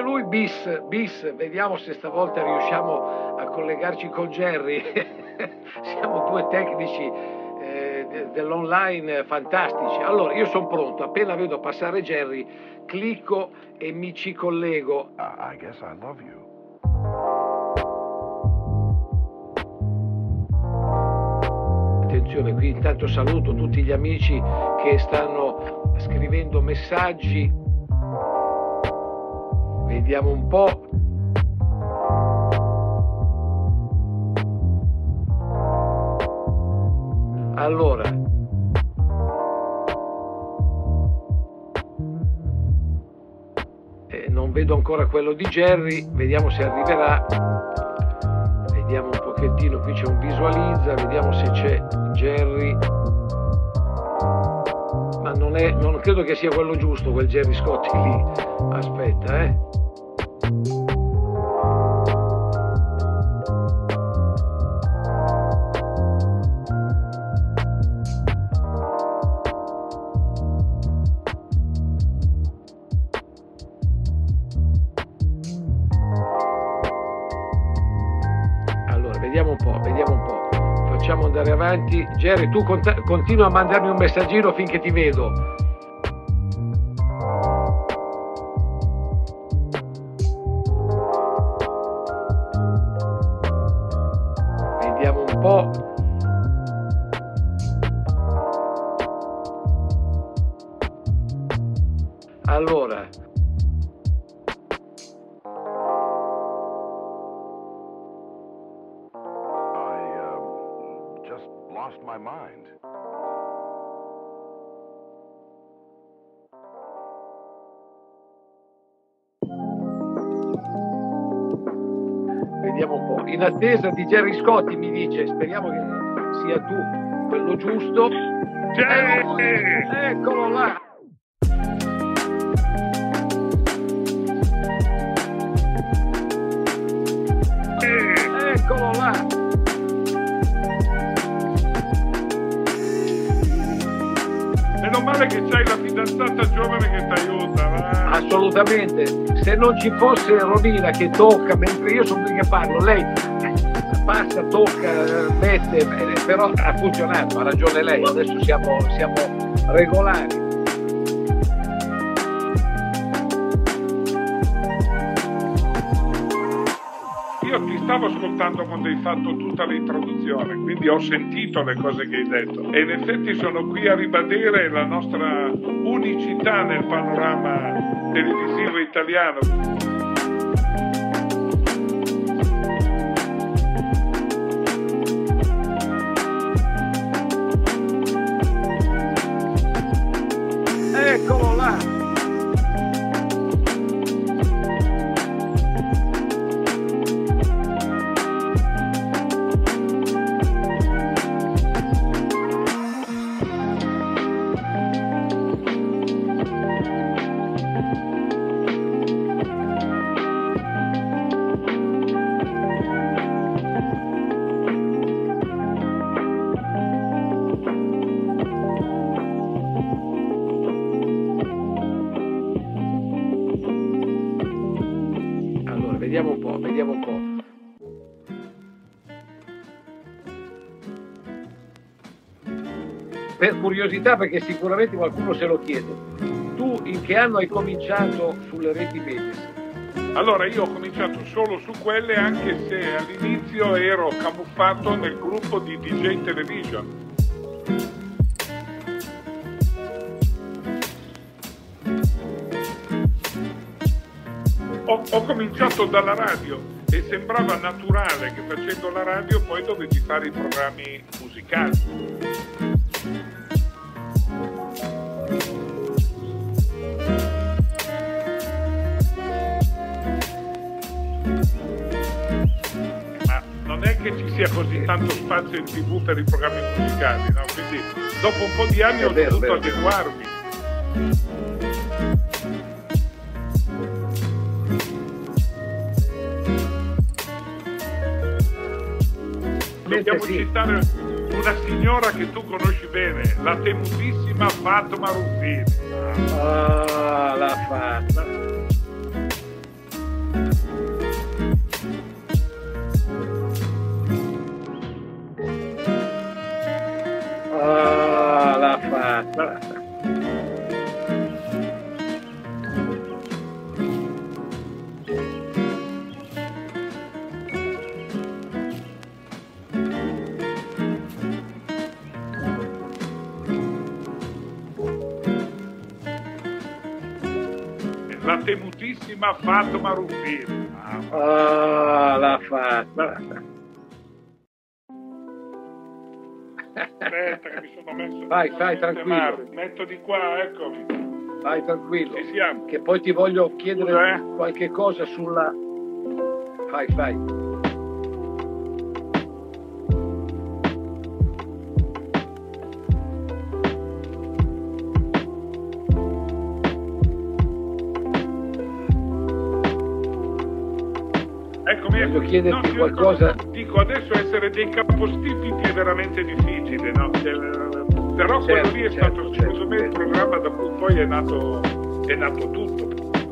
lui bis, vediamo se stavolta riusciamo a collegarci con Jerry. Siamo due tecnici dell'online fantastici. Allora, io sono pronto, appena vedo passare Jerry, clicco e mi ci collego. I guess I love you. Attenzione, qui intanto saluto tutti gli amici che stanno scrivendo messaggi. Vediamo un po'. Allora, non vedo ancora quello di Jerry, vediamo se arriverà. Vediamo un pochettino, qui c'è un visualizza, vediamo se c'è Jerry. Ma non credo che sia quello giusto, quel Jerry Scotti lì. Aspetta, Vediamo un po'. Facciamo andare avanti. Jerry, tu continua a mandarmi un messaggino finché ti vedo. Vediamo un po'. Allora. Lost my mind. Vediamo un po'. In attesa di Jerry Scotti, mi dice, speriamo che sia tu quello giusto. Eccolo là. Eccolo là. Meno male che c'hai la fidanzata giovane che ti aiuta. Assolutamente. Se non ci fosse Romina che tocca mentre io sono qui che parlo, lei passa, tocca, mette, però ha funzionato, ha ragione lei, adesso siamo regolari. Io ti stavo ascoltando quando hai fatto tutta l'introduzione, quindi ho sentito le cose che hai detto e in effetti sono qui a ribadire la nostra unicità nel panorama televisivo italiano. Eccolo là. Vediamo un po'. Per curiosità, perché sicuramente qualcuno se lo chiede, tu in che anno hai cominciato sulle reti medie? Allora, io ho cominciato solo su quelle, anche se all'inizio ero camuffato nel gruppo di DJ Television. Ho cominciato dalla radio e sembrava naturale che facendo la radio poi dovevi fare i programmi musicali. Ma non è che ci sia così tanto spazio in TV per i programmi musicali, no? Quindi dopo un po' di anni ho dovuto adeguarmi. Dobbiamo citare una signora che tu conosci bene, la temutissima Fatma Ruffini. Ah, la Fatma. la temutissima Fatma Ruffini. La Fatma. Aspetta che mi sono messo. Vai, tranquillo. Metto di qua, eccomi. Vai tranquillo. Ci siamo. Che poi ti voglio chiedere Scusa, qualche cosa sulla... Fai. Eccomi. Voglio chiederti qualcosa. Dico, adesso essere dei capostipiti è veramente difficile, no? Però quello lì è stato, secondo me, il programma da cui poi è nato tutto.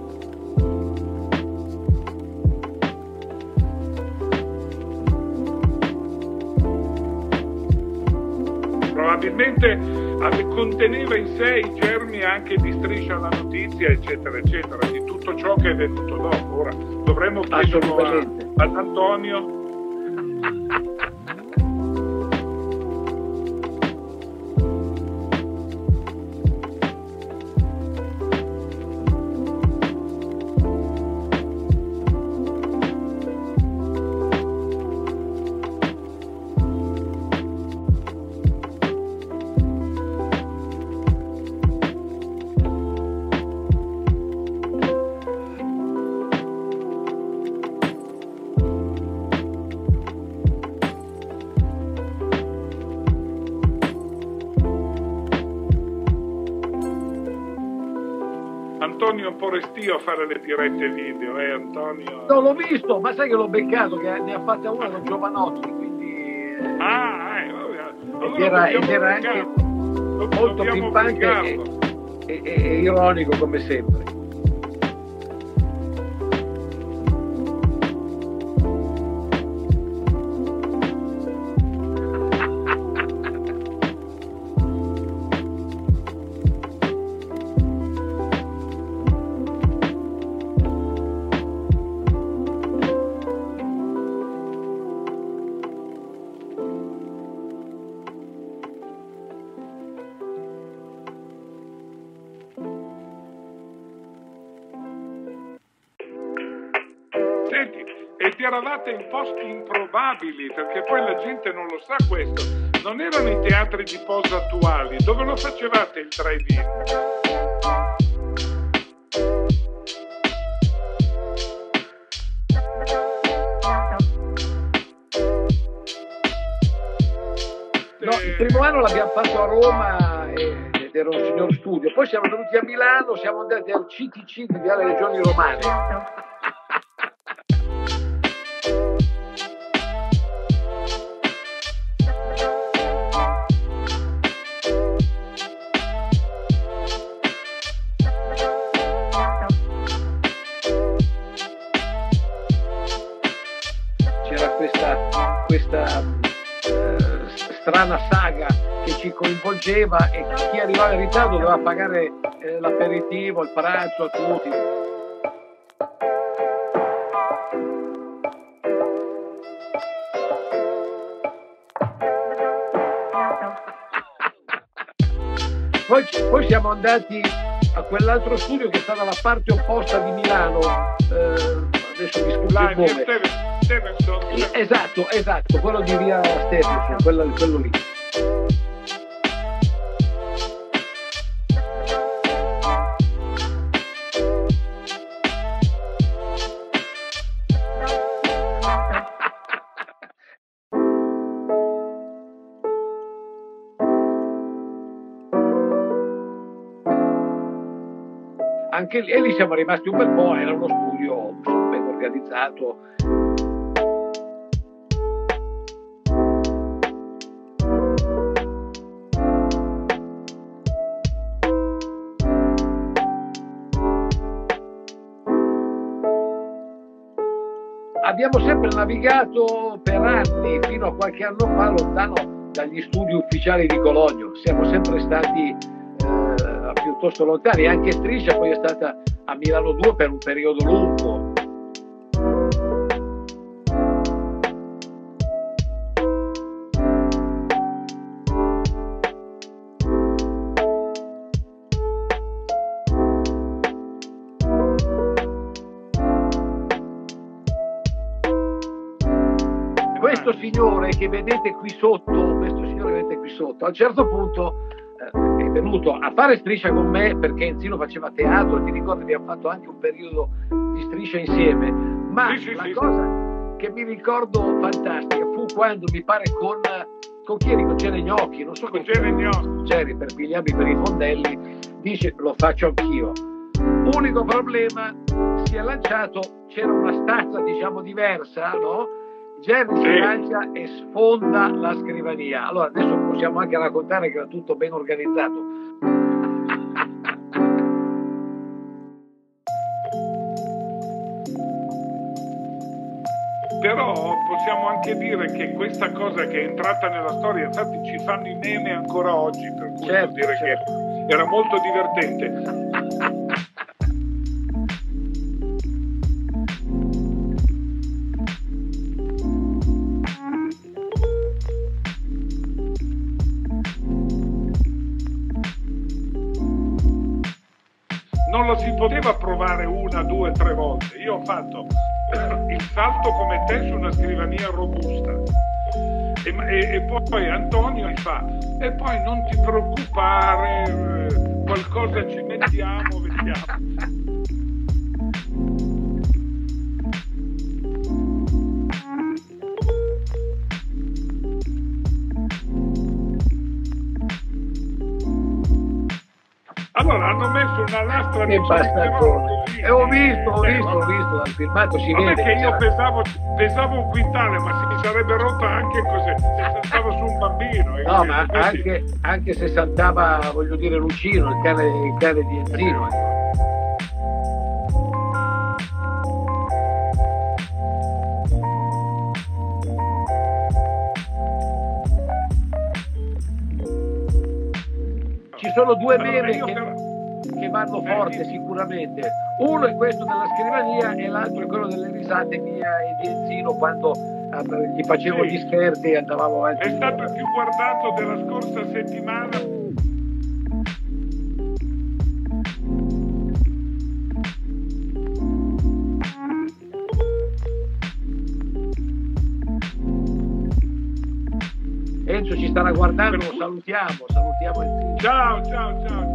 Probabilmente conteneva in sé i germi anche di Striscia la Notizia, eccetera, eccetera, di tutto ciò che è venuto dopo. Ora dovremmo chiederlo ad Antonio. Antonio è un po' restio a fare le dirette video, Antonio? No, l'ho visto, ma sai che l'ho beccato, che ne ha fatta una con Giovanotti, quindi... Allora ed era anche molto pimpante e ironico come sempre. Ed eravate in posti improbabili, perché poi la gente non lo sa questo. Non erano i teatri di posa attuali. Dove lo facevate il drive-in? No, il primo anno l'abbiamo fatto a Roma ed era un signor studio. Poi siamo venuti a Milano, siamo andati al CTC di Viale Regioni Romane. Questa strana saga che ci coinvolgeva e chi arrivava in ritardo doveva pagare l'aperitivo, il pranzo a tutti. Poi siamo andati a quell'altro studio che sta dalla parte opposta di Milano, adesso mi sfugge il nome. Stevenson. Esatto, quello di via Stevenson, quello lì. Anche lì siamo rimasti un bel po', era uno studio ben organizzato. Abbiamo sempre navigato per anni, fino a qualche anno fa, lontano dagli studi ufficiali di Cologno. Siamo sempre stati piuttosto lontani, anche Striscia poi è stata a Milano 2 per un periodo lungo. questo signore che vedete qui sotto, a un certo punto è venuto a fare Striscia con me perché Enzino faceva teatro, ti ricordi abbiamo fatto anche un periodo di Striscia insieme, ma la cosa che mi ricordo fantastica fu quando mi pare con chi eri? Con Gene Gnocchi, non so, con Gene Gnocchi, per pigliarmi per i fondelli, dice lo faccio anch'io. Unico problema, si è lanciato, c'era una stazza diciamo diversa, no? Jerry si lancia e sfonda la scrivania. Allora adesso possiamo anche raccontare che era tutto ben organizzato. Però possiamo anche dire che questa cosa che è entrata nella storia, infatti ci fanno i meme ancora oggi, per cui vuol dire che era molto divertente. Non lo si poteva provare 1, 2, 3 volte. Io ho fatto il salto come te su una scrivania robusta e poi Antonio mi fa e poi non ti preoccupare, qualcosa ci mettiamo, vediamo. Allora hanno messo una lastra di così. E ho visto dal filmato, si vede che io pesavo 1 quintale, ma si sarebbe rotta anche così se saltava su un bambino. No, ma anche se saltava, voglio dire, Lucino, il cane di Enzino. Ci sono 2 meme che vanno forte sicuramente. Uno è questo della scrivania e l'altro è quello delle risate mia e di Enzino quando gli facevo gli scherzi e andavamo avanti. È stato il più guardato della scorsa settimana. Enzo ci starà guardando, lo salutiamo Enzino. Ciao.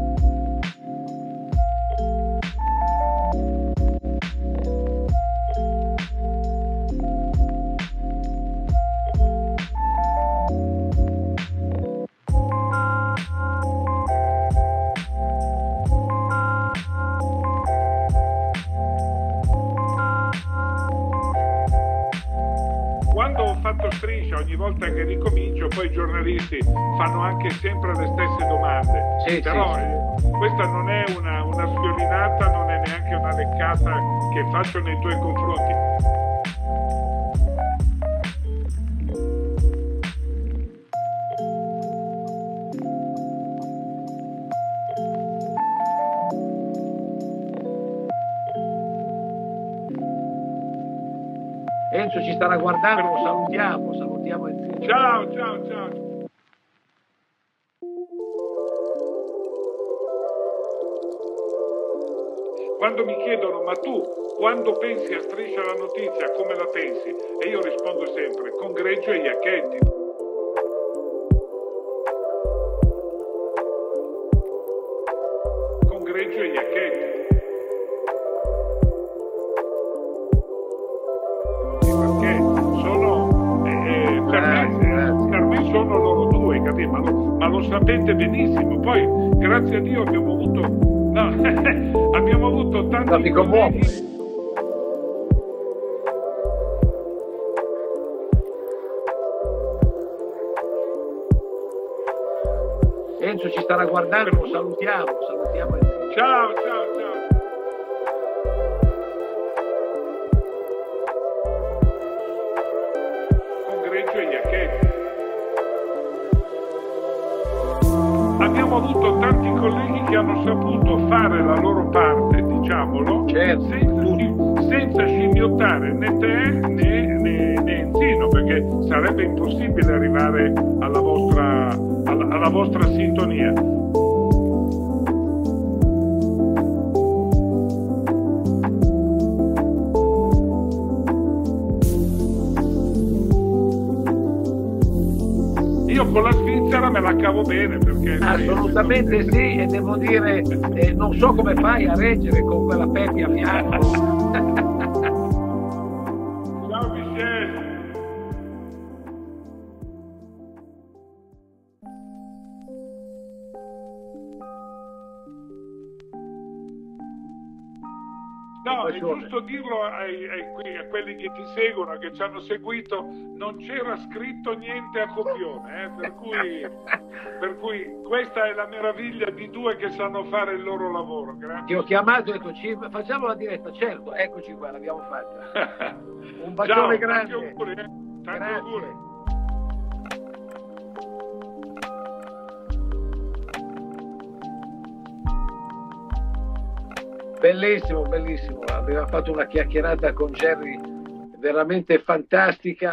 Quando ho fatto Striscia, ogni volta che ricomincio, poi i giornalisti fanno anche sempre le stesse domande. Però questa non è una sviolinata, non è neanche una leccata che faccio nei tuoi confronti. Enzo ci starà guardando, lo salutiamo Enzino. Ciao. Quando mi chiedono, ma tu quando pensi a Striscia la Notizia, come la pensi? E io rispondo sempre, con Greggio e Iacchetti. Con Greggio e Iacchetti. Perché sono, per me sono loro due, capito? Ma lo sapete benissimo. Poi, grazie a Dio, abbiamo avuto tanti colleghi. Enzo ci starà guardando, lo salutiamo Enzino. Ciao. Con Greggio e Iacchetti. Abbiamo avuto tanti colleghi che hanno saputo fare la loro parte, diciamolo, senza scimmiottare né te né Enzino, perché sarebbe impossibile arrivare alla vostra sintonia. io con la Svizzera me la cavo bene perché assolutamente sì, e devo dire non so come fai a reggere con quella Peppi a fianco. Ciao Michele. No, è giusto dirlo a quelli che ti seguono, che ci hanno seguito, non c'era scritto niente a copione, per cui questa è la meraviglia di due che sanno fare il loro lavoro. Grazie. Ti ho chiamato e detto, facciamo la diretta, certo, eccoci qua, l'abbiamo fatta. Un bacione grande. Tanti auguri, tanti auguri. Bellissimo, bellissimo, abbiamo fatto una chiacchierata con Jerry veramente fantastica.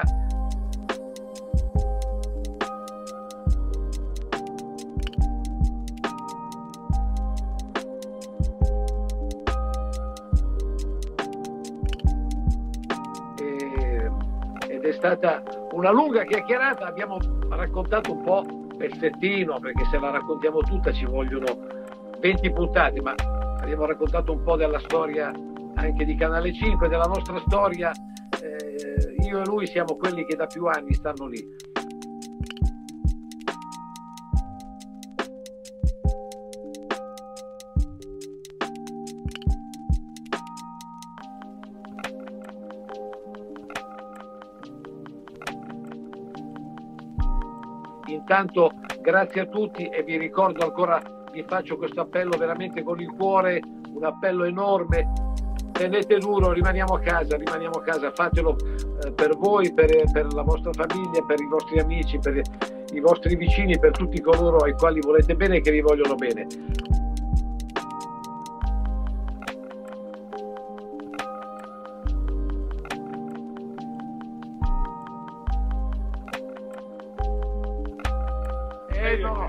Ed è stata una lunga chiacchierata, abbiamo raccontato un po' pezzettino, perché se la raccontiamo tutta ci vogliono 20 puntate, ma abbiamo raccontato un po' della storia anche di Canale 5, della nostra storia. Io e lui siamo quelli che da più anni stanno lì. Intanto grazie a tutti e vi ricordo ancora, vi faccio questo appello veramente con il cuore, un appello enorme: tenete duro, rimaniamo a casa, fatelo per voi, per la vostra famiglia, per i vostri amici, per i vostri vicini, per tutti coloro ai quali volete bene e che vi vogliono bene. No.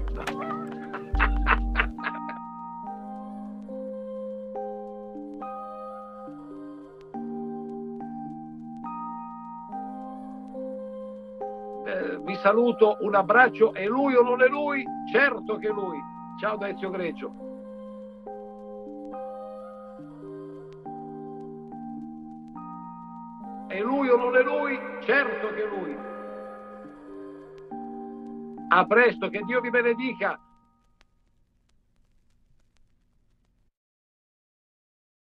Vi saluto, un abbraccio. È lui o non è lui? Certo che è lui. Ciao da Ezio Greggio. È lui o non è lui? Certo che è lui. A presto, che Dio vi benedica.